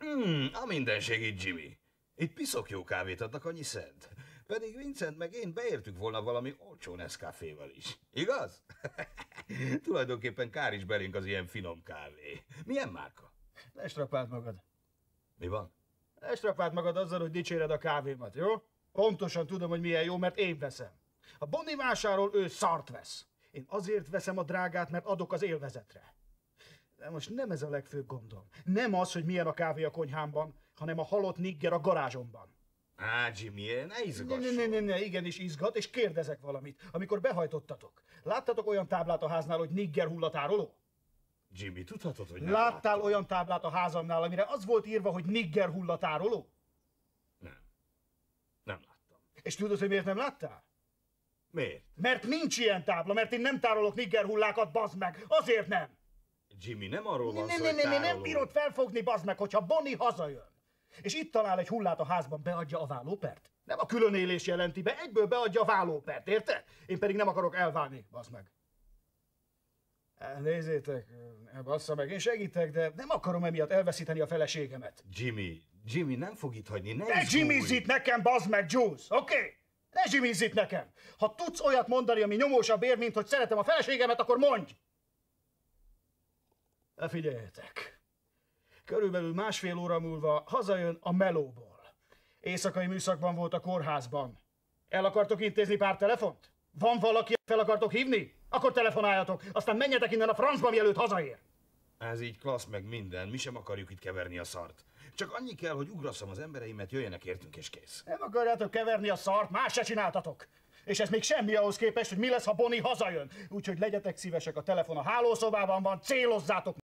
A mindenségét, Jimmy. Itt piszok jó kávét adnak, annyi szent. Pedig Vincent meg én beértük volna valami olcsó Nescaféval is. Igaz? Tulajdonképpen kár is belénk az ilyen finom kávé. Milyen márka? Ne strapáld magad. Mi van? Ne strapáld magad azzal, hogy dicséred a kávémat, jó? Pontosan tudom, hogy milyen jó, mert én veszem. A Boni vásárol, ő szart vesz. Én azért veszem a drágát, mert adok az élvezetre. De most nem ez a legfőbb gondom. Nem az, hogy milyen a kávé a konyhámban, hanem a halott nigger a garázsomban. Jimmy, ne izgasson. Ne, igenis izgat, és kérdezek valamit. Amikor behajtottatok, láttatok olyan táblát a háznál, hogy nigger hullatároló? Jimmy, tudhatod, hogy nem Láttál láttam. olyan táblát a házamnál, amire az volt írva, hogy nigger hullatároló? Nem. Nem láttam. És tudod, hogy miért nem láttál? Miért? Mert nincs ilyen tábla, mert én nem tárolok nigger hullákat, bazd meg! Azért nem! Jimmy, nem arról van szó, hogy Nem tároló. bírod felfogni, bazd meg, hogyha Boni hazajön. És itt talál egy hullát a házban, beadja a vállópert? Nem a különélés jelenti be, egyből beadja a vállópert, érted? Én pedig nem akarok elválni, bazd meg. Nézzétek, bassza meg, én segítek, de nem akarom emiatt elveszíteni a feleségemet. Jimmy, nem fog itt hagyni, ne Ne izgulj. Jimmyzz itt nekem, bazd meg, Jules, oké? Ne Jimmyzz itt nekem. Ha tudsz olyat mondani, ami nyomósabb ér, mint hogy szeretem a feleségemet, akkor mondj! Ne figyeljetek. Körülbelül másfél óra múlva hazajön a melóból. Éjszakai műszakban volt a kórházban. El akartok intézni pár telefont? Van valaki, fel akartok hívni? Akkor telefonáljatok, aztán menjetek innen a francba, mielőtt hazaér. Ez így klassz meg minden, mi sem akarjuk itt keverni a szart. Csak annyi kell, hogy ugrasszam az embereimet, jöjjenek értünk és kész. Nem akarjátok keverni a szart, más se csináltatok. És ez még semmi ahhoz képest, hogy mi lesz, ha Boni hazajön. Úgyhogy legyetek szívesek, a telefon a hálószobában van, célozzátok.